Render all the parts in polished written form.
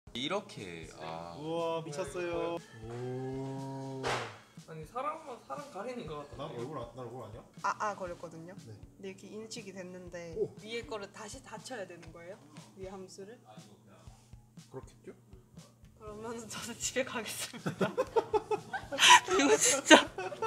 이렇게 우와 미쳤어요. 오. 아니 사람 가리는 거 같아. 난 얼굴 아니야? 걸렸거든요. 네. 근데 이렇게 인식이 됐는데 오. 위에 거를 다시 닫혀야 되는 거예요? 위에 함수를? 그렇겠죠? 그러면 저는 집에 가겠습니다. 이거 진짜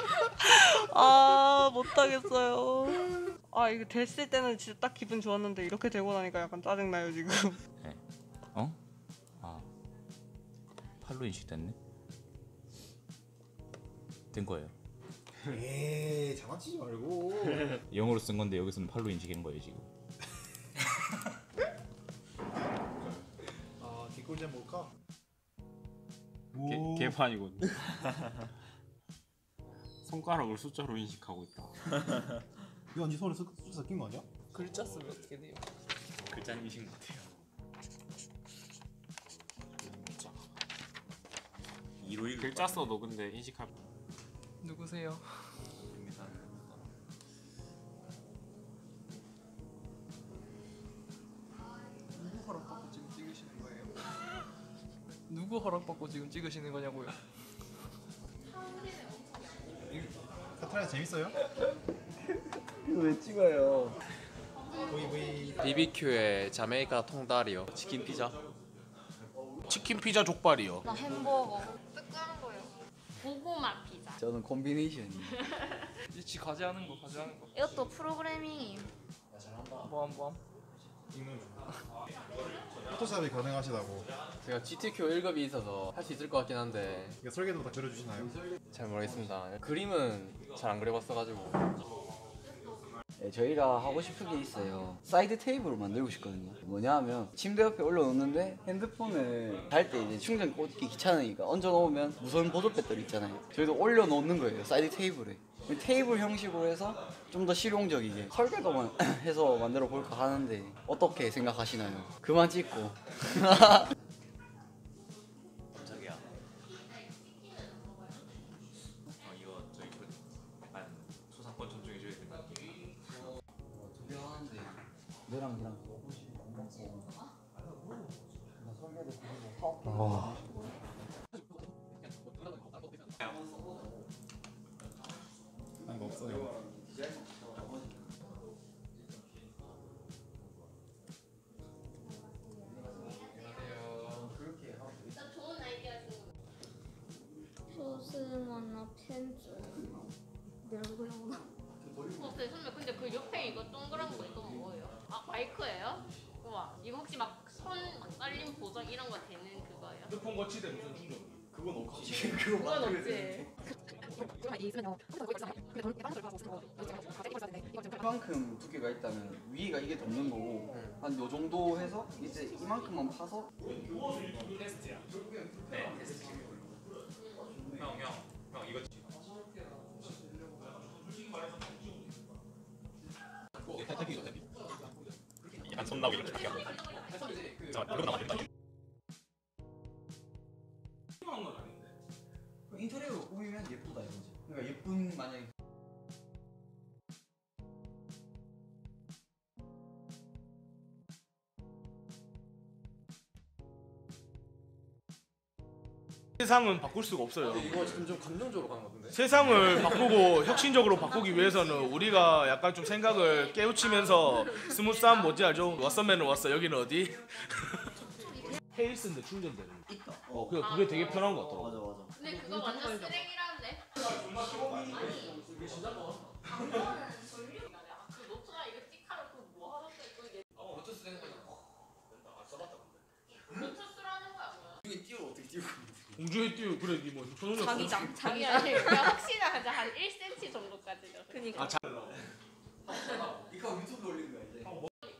못하겠어요. 이거 됐을 때는 진짜 딱 기분 좋았는데 이렇게 되고 나니까 약간 짜증나요 지금. 네. 팔로 인식됐네. 된 거예요. 에이 장난치지 말고. 영어로 쓴 건데 여기서는 팔로 인식인 거예요 지금. 뒷골 뭘까? 개판이거든. 손가락을 숫자로 인식하고 있다. 이거 네 손에 숫자 낀 거 아니야? 글자 쓰면 어떻게 돼요? 글자 인식 못해요. 글자 써도 근데 인식할. 누구세요? 누구 허락받고 지금 찍으시는 거예요? 누구 허락받고 지금 찍으시는 거냐고요? 카트라이더 재밌어요? 이거 왜 찍어요? 보이. BBQ에 자메이카 통다리요. 치킨 피자. 치킨 피자 족발이요. 나 햄버거. 뜨끈한 거요. 고구마 피자. 저는 콤비네이션이에요. 이치 과제하는 거. 이것도 프로그래밍이에요. 뭐함? 포토샵이 가능하시다고. 제가 GTQ 1급이 있어서 할 수 있을 것 같긴 한데 이거 설계도 다 그려주시나요? 잘 모르겠습니다. 그림은 잘 안 그려봤어가지고. 네, 저희가 하고 싶은 게 있어요. 사이드 테이블을 만들고 싶거든요. 뭐냐 하면 침대 옆에 올려놓는데 핸드폰을 잘 때 이제 충전 꽂기 귀찮으니까 얹어놓으면 무선 보조 배터리 있잖아요. 저희도 올려놓는 거예요. 사이드 테이블에. 테이블 형식으로 해서 좀 더 실용적이게 설계도만 해서 만들어 볼까 하는데 어떻게 생각하시나요? 그만 찍고. 깜짝이야. 이거 저희 소상권 존중해줘야 된다. 어떻게 하는데 너랑 그냥 먹고 나 설계도 그리고 이거 없어요. 소스만나 펜즈. 뭐라고요? 선배 근데 그 옆에 이거 동그란 거 이거 뭐예요? 마이크예요? 우와 이거 혹시 막 손 딸림 보정 이런 거 되는 그거예요? 핸드폰 거치대 무슨 충전? 그건 없지. 그건 없지. 이만큼 두께가 있다면 위가 이게 덮는 거고 한 요 정도 해서 이제 이만큼만 파서 테스트야. 네, 테스트. 형 이거. 약간 손 나고 이렇게. 잠깐 이러고 나면 안 된다. 인테리어로 꾸미면 예쁘다 이거지. 그러니까 예쁜 만약에 세상은 바꿀 수가 없어요. 이거 지금 좀 감정적으로 가는 것 같은데? 세상을 바꾸고 혁신적으로 바꾸기 위해서는 우리가 약간 좀 생각을 깨우치면서 스무스한 뭐지 알죠? 왓썸맨은 왔어. 여기는 어디? 헤일스인데 충전되는. 있다. 그게 되게 편한 것 같더라고. 맞아. 근데 그거 완전 쓰레기라는데? 그 노트나 이거 띠카로 그뭐 하던데 이게 노트 쓰는 거냐? 노트 쓰라는 거야 뭐야? 이게 띄워 어떻게 띄우고 공주에 띄우 그래 니뭐 초능력. 자기장. 그냥 혹시나 하자 한 1cm 정도까지. 그니까. 이거 유튜브 올리는 거야 이제.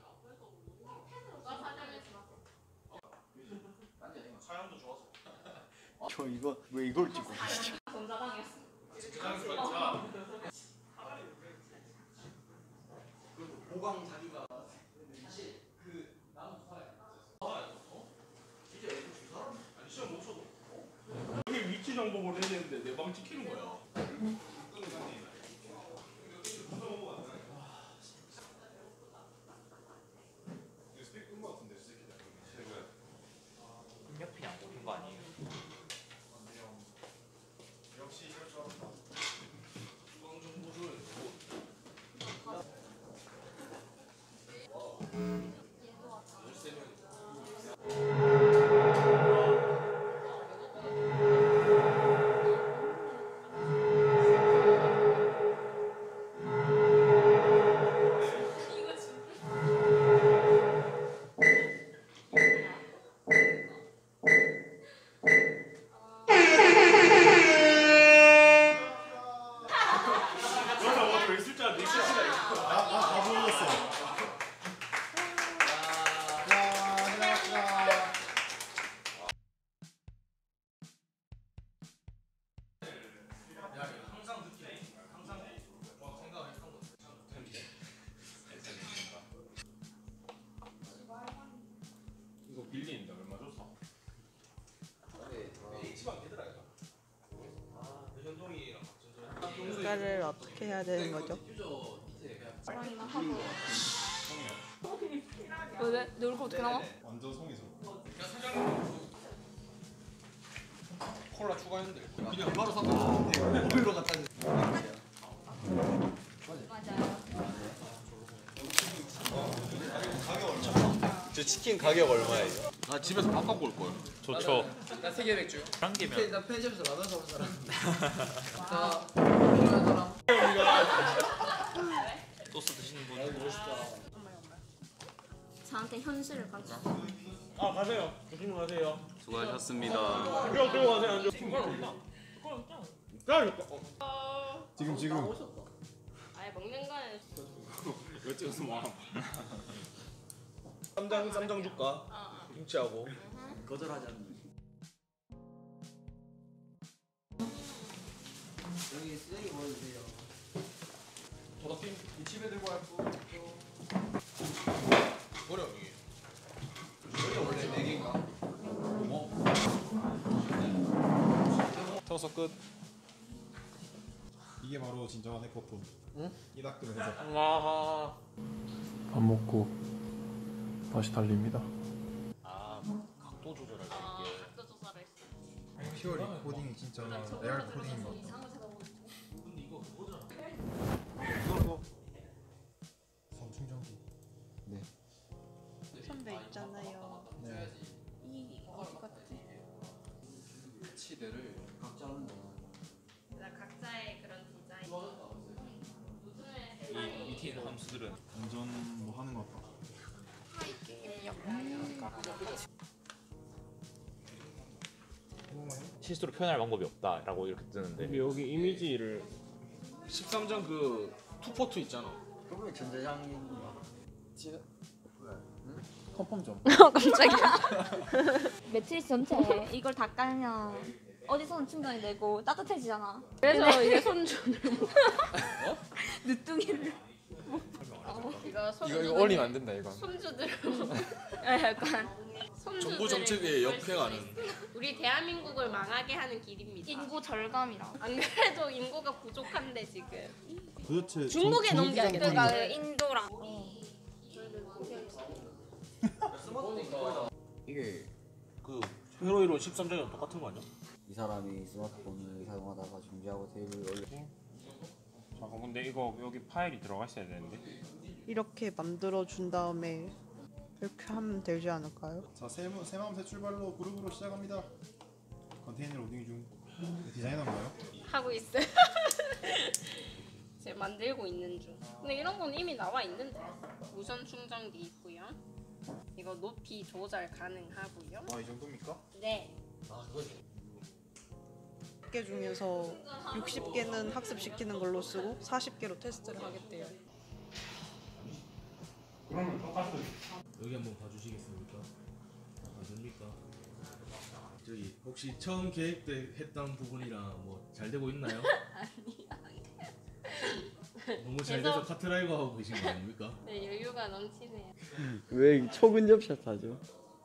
저 이거 왜 이걸 찍고 계시죠? 전자당했어. 보강 자기가 여기 위치 정보를 해야 되는데 내 방 찍히는 거야. 입력 어떻게 해야 되는 거죠? 왜? 내 얼굴 어떻게 나와? 완전 송이소. 콜라 추가했는데. 그냥 바로 사서 오히려 갖다 주세요. 맞아요. 저 치킨 가격 얼마예요? 나 집에서 밥 갖고 올 거야. 좋죠. 나 3개 맥주. 한 개면 나 편의점에서 라면 사올 사람. 나 필요한 사람. 소스 드시는 분. 저한테 현실을 가져. 아 가세요. 조심히 가세요. 수고하셨습니다. 들고 가세요. 앉아. 지금. 아예 먹는 거는 이거 찍어서 뭐 쌈장 줄까? 김치하고. 거절하지 않는. 여기 쓰레기 버려주세요. 도덕팀 이 집에 들고 갈 거. 버려 여기. 여기 원래 4개인가? 터서 끝. 이게 바로 진정한 에코톤. 응? 이 닦으면서. 아하. 밥 먹고 다시 달립니다. 아 각도 조절할 수 있게. 각도 조절을 했어. 피어리 코딩이 진짜 레알 코딩인 것 같아. 선충전기. 네. 선배 있잖아요. 네. 이 어디 갔지? 치대를 각자 하는 거. 각자의 그런 디자인. 이 밑에 있는 함수들은 완전 뭐 하는 것 같다. 실수로 표현할 방법이 없다라고 이렇게 뜨는데 여기 이미지를 13장 그 투포트 있잖아. 그거에 전자장인 컨펌 좀. 깜짝이야. 매트리스 전체에 이걸 다 깔면 어디서는 충전이 되고 따뜻해지잖아. 그래서 이제 손주를 늦둥이를 이거 올리면 안 된다 이거. 손주들. 약간 정부 정책에 역행하는. 우리 대한민국을 망하게 하는 길입니다. 인구 절감이라. 안 그래도 인구가 부족한데 지금. 도대체 중국에 넘겨야겠다. 그러니까 인도랑 이게 그 회로 이론 13장이랑 똑같은 거 아니야? 이 사람이 스마트폰을 사용하다가 중지하고 테이블 올려. 잠깐 근데 이거 여기 파일이 들어가 있어야 되는데. 이렇게 만들어 준 다음에 이렇게 하면 되지 않을까요? 자, 새 마음 새 출발로 그룹으로 시작합니다. 컨테이너 로딩 중. 디자이너인가요? 하고 있어요. 지금 만들고 있는 중. 근데 이런 건 이미 나와 있는데. 무선 충전기 있고요. 이거 높이 조절 가능하고요. 아, 이 정도입니까? 네. 100개 중에서 60개는 학습시키는 걸로 쓰고 40개로 테스트를 하겠대요. 여기 한번 봐주시겠습니까? 안 됩니까? 저기 혹시 처음 계획 때 했던 부분이랑 뭐 잘 되고 있나요? 너무 잘 돼서 카트라이더 하고 계신 거 아닙니까? 네, 여유가 넘치네요. 왜 초근접샷 하죠?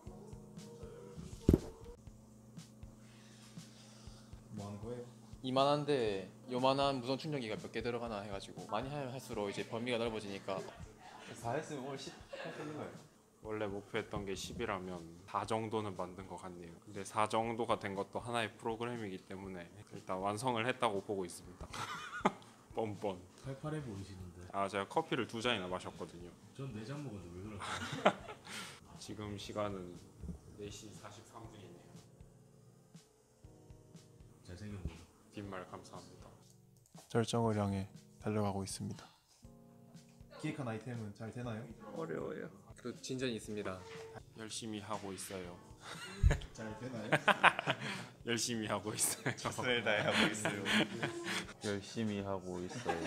뭐 하는 거예요? 이만한데 요만한 무선 충전기가 몇 개 들어가나 해가지고 많이 하면 할수록 이제 범위가 넓어지니까 4 했으면 오늘 10 하는 거예요. 원래 목표했던 게 10이라면 4 정도는 만든 것 같네요. 근데 4 정도가 된 것도 하나의 프로그램이기 때문에 일단 완성을 했다고 보고 있습니다. 뻔뻔. 팔팔해 보이시는데. 아 제가 커피를 2잔이나 마셨거든요. 전 4잔 먹었는데 왜 그럴까요? 지금 시간은 4시 43분이네요. 잘생겼네요. 뒷말 감사합니다. 절정을 향해 달려가고 있습니다. 기획한 아이템은 잘 되나요? 어려워요. 그 진전이 있습니다. 열심히 하고 있어요. 잘 되나요? 열심히 하고 있어요. 최선을 다해 하고 있어요. 열심히 하고 있어요.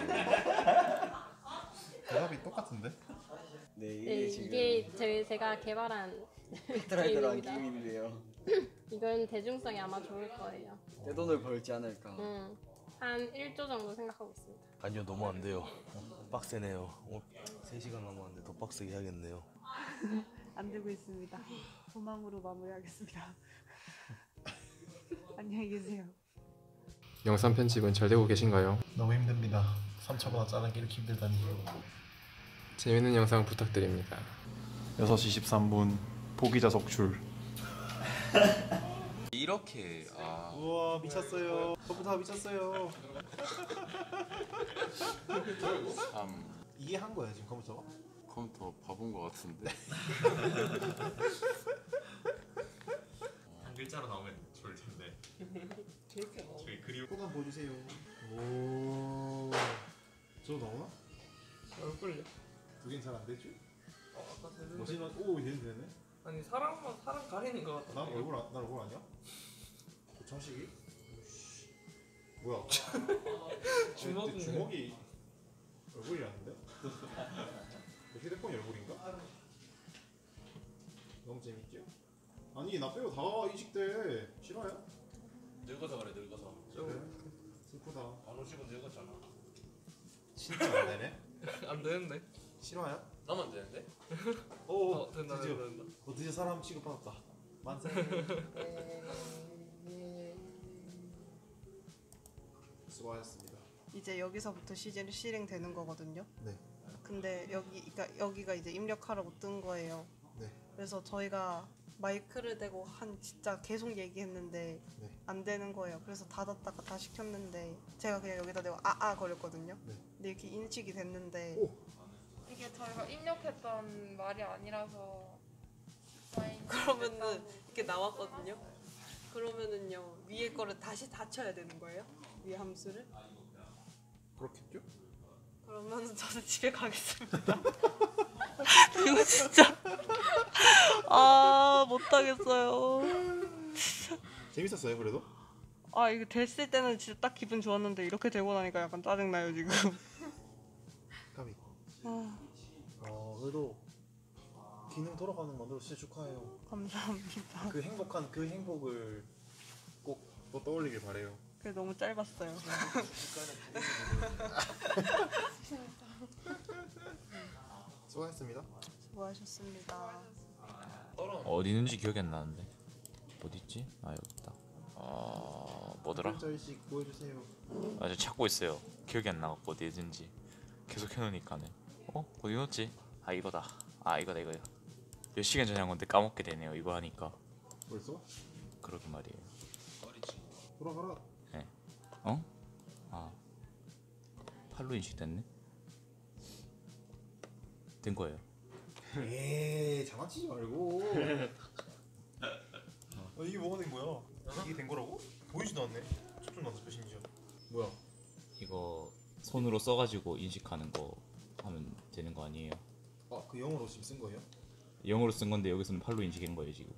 대답이 똑같은데? 네, 네, 이게 제가 개발한 카트라이더랑 게임입니다. 게임인데요. 이건 대중성이 아마 좋을 거예요. 내 돈을 벌지 않을까. 한 1조 정도 생각하고 있습니다. 아니요, 너무 안 돼요. 빡세네요. 3시간 남았는데 더 빡세게 해야겠네요. 안 되고 있습니다. 도망으로 마무리하겠습니다. 안녕히 계세요. 영상 편집은 잘 되고 계신가요? 너무 힘듭니다. 3차보다 짜는 게 이렇게 힘들다니. 재밌는 영상 부탁드립니다. 6시 13분 포기자 속출. 이렇게 우와 미쳤어요. 컴퓨터 미쳤어요. 참 이해한 거야 지금 컴퓨터가? 컴퓨터 바본 거 같은데. 한 글자로 나오면 좋을 텐데. 저렇게 나와. 저희 그리워. 코드 보여주세요. 오. 저 나오나? 얼굴요? 두 개는 잘 안 되지? 아까 되는데. 멋있는 오 얘는 되네. 아니 사람 가리는 거 같아. 난 얼굴 아니야? 고창식이? 뭐야? 주먹이네. 주먹이 얼굴이라는데? 휴대폰이 얼굴인가? 너무 재밌죠? 아니 나 빼고 다 이식돼. 싫어요? 늙어서 그래 늙어서. 그래? 슬프다. 안오식은 늙었잖아. 진짜 안 되네? 안 되는데. 싫어요? 나만 되는데? 오 된다 드디어 된다. 드디어 사람 취급받았다. 만세. 수고하셨습니다. 이제 여기서부터 시즌이 실행되는 거거든요. 네. 근데 여기가 이제 입력하러 못 뜬 거예요. 네. 그래서 저희가 마이크를 대고 한 진짜 계속 얘기했는데 네. 안 되는 거예요. 그래서 닫았다가 다시 켰는데 제가 그냥 여기다 대고 아아 거렸거든요. 네. 근데 이렇게 인식이 됐는데 이게 저희가 입력했던 말이 아니라서 그러면은 이렇게 나왔거든요. 그러면은요 위에 거를 다시 닫혀야 되는 거예요? 위에 함수를? 그렇겠죠? 그러면은 저는 집에 가겠습니다. 이거 진짜 못하겠어요. 재밌었어요 그래도? 이거 됐을 때는 진짜 딱 기분 좋았는데 이렇게 되고 나니까 약간 짜증나요 지금. 까비. 그래도 기능 돌아가는 만들어 진짜 축하해요. 감사합니다. 그 행복한 그 행복을 꼭 또 떠올리길 바래요. 그게 너무 짧았어요. 수고하셨습니다. 수고하셨습니다. 어디 있는지 기억이 안 나는데. 어디 있지? 여기 있다. 뭐더라? 글자일씩 보여주세요. 저 찾고 있어요. 기억이 안 나갖고 어디 있는지 계속 해놓으니까는. 어디 넣었지? 이거다. 이거다. 몇 시간 전에 한 건데 까먹게 되네요. 이거 하니까. 벌써? 그러게 말이에요. 돌아가라. 네. 팔로 인식됐네. 된 거예요. 에이 장난치지 말고. 이게 뭐가 된 거야? 이게 된 거라고? 보이지도 않네. 초점 연습해 심지어. 뭐야? 이거 손으로 써가지고 인식하는 거 하면 되는 거 아니에요? 그 영어로 지금 쓴 거예요? 영어로 쓴 건데 여기서는 팔로 인식한 거예요 지금.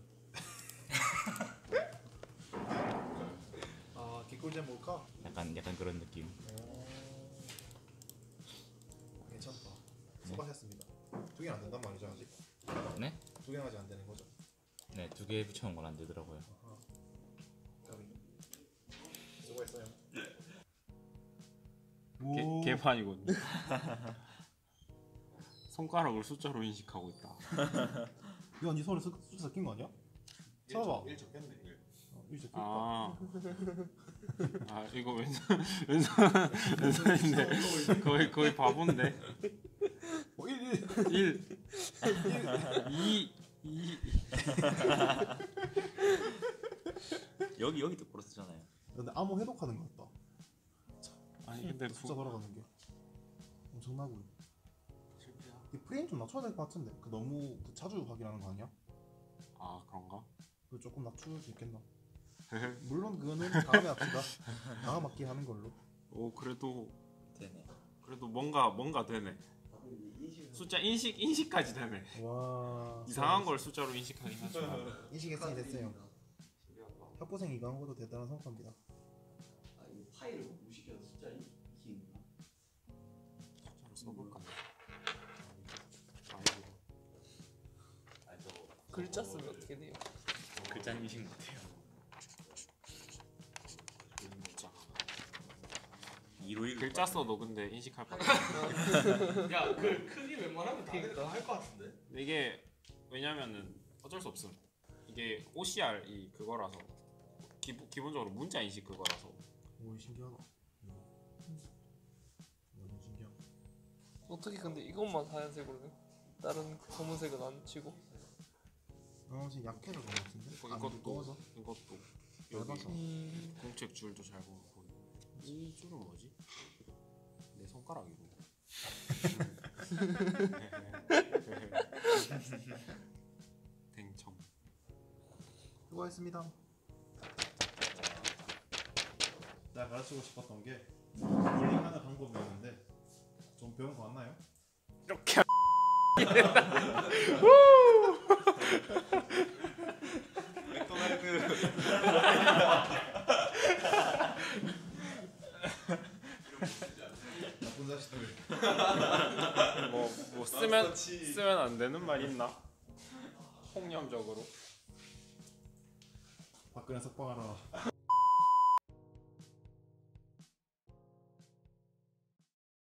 개꿀잼 몰카? 약간 그런 느낌. 괜찮다. 수고하셨습니다. 두 개는 안 된단 말이죠 아직? 네? 두 개는 아직 안 되는 거죠? 네, 2개 붙여놓은 건 안 되더라고요. 까비. 수고했어요. 개판이거든요. 손가락을 숫자로 인식하고 있다. 이거 네 손에 숫자 섞인 거 아니야? 쳐봐. 1 적겠네. 1 섞였다. 이거 왼손인데 거의 바본데. 1 2 여기도 벌써 쓰잖아요. 근데 암호 해독하는 것 같다. 근데 숫자 돌아가는 게 엄청나고. 이 프레임 좀 낮춰야 될 것 같은데. 너무 자주 확인하는 거 아니야? 그런가? 그 조금 낮출 수 있겠나? 물론 그거는 다음에 합시다. 다음 학기 하는 걸로. 그래도 되네. 그래도 뭔가 되네. 숫자 인식까지 되네. 와. 이상한 걸 숫자로 인식하긴 하지만. 인식했으니 됐어요. 학부생 이거 한 것도 대단한 성과입니다. 파일을 무시켜서 숫자 인식인가? 숫자로 써볼까? 글자 쓰면 어떻게 돼요? 글자 인식 못해요. 글자 써도 근데 인식할 것 같아. 야, 그 크기 웬만하면 다 할 것 같은데? 이게 왜냐면은 어쩔 수 없음. 이게 OCR 이 그거라서 기본적으로 문자 인식 그거라서. 오 신기하다. 어떻게 근데 이것만 하얀색으로 해? 다른 검은색은 안 치고? 지금 약해서 그런 것 같은데? 이것도 여기 얇아서. 공책 줄도 잘 보고 이 줄은 뭐지? 내 손가락이고. 댕청. 수고했습니다. 내가 가르치고 싶었던 게 볼링하는 방법이었는데 좀 배운 거 같나요? 이렇게 맥도날드. 나쁜 자식들. 뭐 쓰면 안 되는 말 있나? 폭념적으로. 박근혜 석방하라.